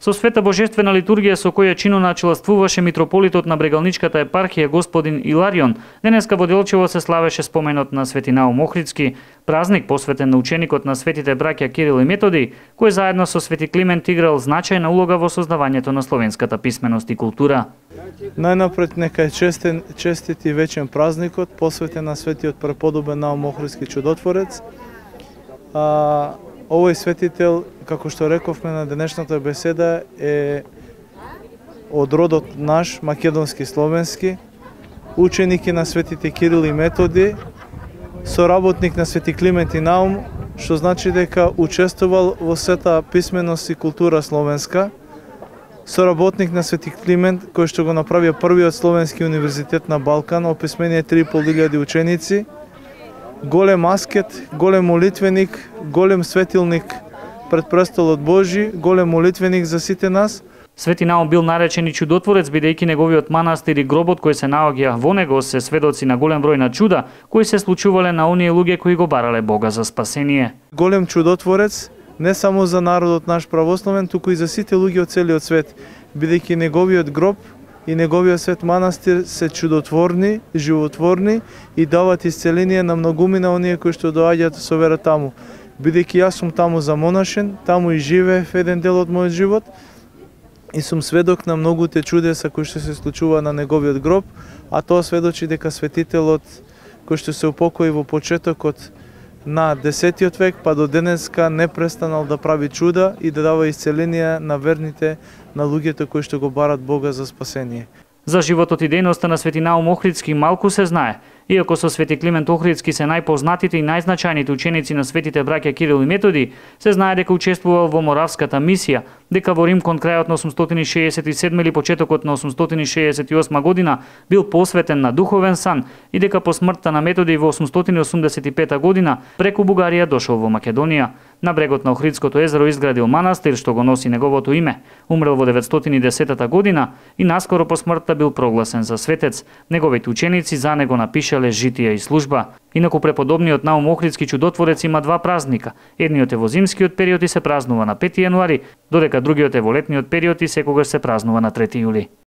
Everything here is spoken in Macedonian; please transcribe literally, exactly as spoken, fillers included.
Со света божествена литургија со која чиноначелствуваше митрополитот на Брегалничката епархија господин Иларион, денеска во Делчево се славеше споменот на Свети Наум Охридски, празник посветен на ученикот на светите браќа Кирил и Методи, кој заедно со Свети Климент играл значајна улога во создавањето на словенската писменост и култура. Најнапред нека е честен, честит и вечен празникот посветен на светиот преподобен Наум Охридски чудотворец. А, овој светител, како што рековме на денешната беседа, е од родот наш, македонски словенски, ученик на светите Кирил и Методи, соработник на Свети Климент и Наум, што значи дека учествувал во сета писменост и култура словенска, соработник на Свети Климент, кој што го направија првиот словенски универзитет на Балкан, описменија три и пол илјади ученици, голем аскет, голем молитвеник, голем светилник пред престолот Божи, голем молитвеник за сите нас. Свети Наум бил наречен и чудотворец, бидејќи неговиот манастир и гробот кој се наоѓа во него се сведоци на голем број на чуда кои се случувале на оние луѓе кои го барале Бога за спасение. Голем чудотворец не само за народот наш православен, туку и за сите луѓе од целиот свет, бидејќи неговиот гроб и неговиот свет манастир се чудотворни, животворни и дават исцеление на многумина оние кои што доаѓаат со вера таму. Бидејќи јас сум таму за монашен, таму и живеев еден дел од мојот живот и сум сведок на многуте чудеса кои што се случува на неговиот гроб, а тоа сведочи дека светителот кој што се упокои во почетокот на десетиот век па до денеска не престанал да прави чуда и да дава исцеление на верните, на луѓето кои што го барат Бога за спасение. За животот и дејноста на Свети Наум Охридски малку се знае, иако со Свети Климент Охридски се најпознатите и најзначајните ученици на светите браќа Кирил и Методи, се знае дека учествувал во Моравската мисија, дека во Рим кон крајот на осумстотини шеесет и седма или почетокот на осумстотини шеесет и осма година бил посветен на духовен сан и дека по смртта на Методи во осумстотини осумдесет и пета година преку Бугарија дошол во Македонија. На брегот на Охридското езеро изградил манастир што го носи неговото име. Умрел во деветстотини и десета година и наскоро по смртта бил прогласен за светец. Неговите ученици за него напишале житија и служба. Инаку преподобниот Наум Охридски чудотворец има два празника. Едниот е во зимскиот период и се празнува на пети јануари, додека другиот е во летниот период и секогаш се празнува на трети јули.